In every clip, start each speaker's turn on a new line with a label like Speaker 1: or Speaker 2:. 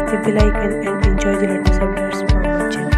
Speaker 1: hit the like and enjoy the latest updates from my channel.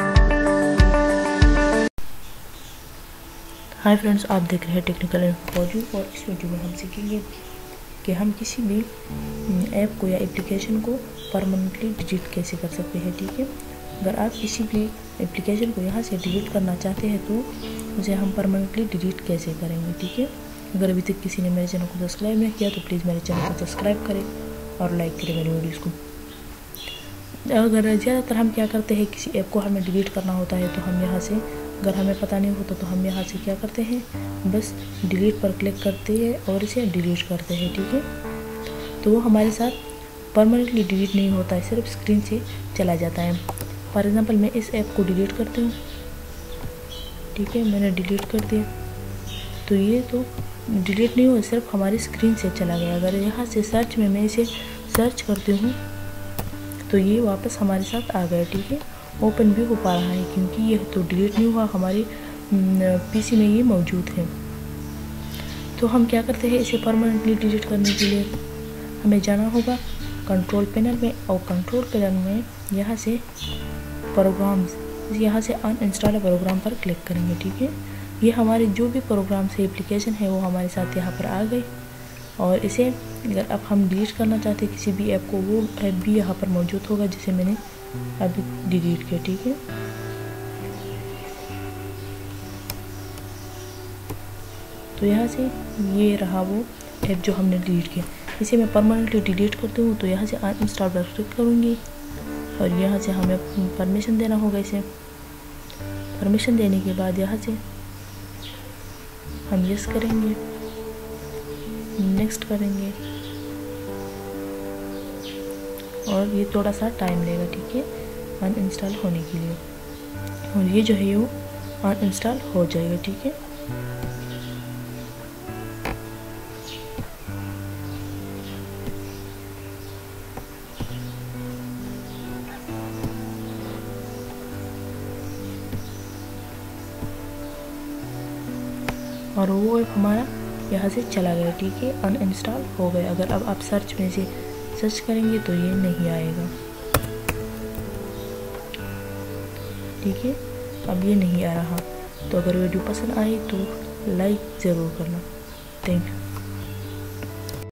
Speaker 1: Hi friends, आप देख रहे हैं technical information और इस वीडियो में हम सीखेंगे कि हम किसी भी ऐप को या एप्लीकेशन को परमानेंटली डिलीट कैसे कर सकते हैं। ठीक है, अगर आप किसी भी एप्लीकेशन को यहाँ से डिलीट करना चाहते हैं तो उसे हम परमानेंटली डिलीट कैसे करेंगे। ठीक है, अगर अभी तक किसी ने मेरे चैनल को सब्सक्राइब नहीं किया तो प्लीज़ मेरे चैनल को सब्सक्राइब करें और लाइक करें मेरी वीडियोज़ को। अगर ज़्यादातर हम क्या करते हैं, किसी ऐप को हमें डिलीट करना होता है तो हम यहाँ से, अगर हमें पता नहीं होता तो हम यहाँ से क्या करते हैं, बस डिलीट पर क्लिक करते हैं और इसे डिलीट करते हैं। ठीक है, तो वो हमारे साथ परमानेंटली डिलीट नहीं होता है, सिर्फ स्क्रीन से चला जाता है। फॉर एग्ज़ाम्पल मैं इस ऐप को डिलीट करती हूँ। ठीक है, मैंने डिलीट कर दिया तो ये तो डिलीट नहीं हुआ, सिर्फ हमारी स्क्रीन से चला गया। अगर यहाँ से सर्च में मैं इसे सर्च करती हूँ तो ये वापस हमारे साथ आ गया। ठीक है, ओपन भी हो पा रहा है क्योंकि ये तो डिलीट नहीं हुआ, हमारी पीसी में ये मौजूद है। तो हम क्या करते हैं, इसे परमानेंटली डिलीट करने के लिए हमें जाना होगा कंट्रोल पैनल में, और कंट्रोल पैनल में यहाँ से प्रोग्राम्स, यहाँ से अनइंस्टॉल प्रोग्राम पर क्लिक करेंगे। ठीक है, ये हमारे जो भी प्रोग्राम से एप्लीकेशन है वो हमारे साथ यहाँ पर आ गए, और इसे अगर अब हम डिलीट करना चाहते हैं किसी भी ऐप को, वो ऐप भी यहाँ पर मौजूद होगा जिसे मैंने अभी डिलीट किया। ठीक है, तो यहाँ से ये रहा वो ऐप जो हमने डिलीट किया। इसे मैं परमानेंटली डिलीट करती हूँ तो यहाँ से अनइंस्टॉल पर क्लिक करूँगी और यहाँ से हमें परमिशन देना होगा। इसे परमिशन देने के बाद यहाँ से हम यस करेंगे, नेक्स्ट करेंगे और ये थोड़ा सा टाइम लेगा। ठीक है, अनइंस्टॉल होने के लिए, और ये जो है वो अनइंस्टॉल हो जाएगा। ठीक है, और वो ऐप हमारा यहाँ से चला गया। ठीक है, अनइंस्टॉल हो गया। अगर अब आप सर्च में से सर्च करेंगे तो ये नहीं आएगा। ठीक है, अब ये नहीं आ रहा। तो अगर वीडियो पसंद आए तो लाइक ज़रूर करना। Thank you.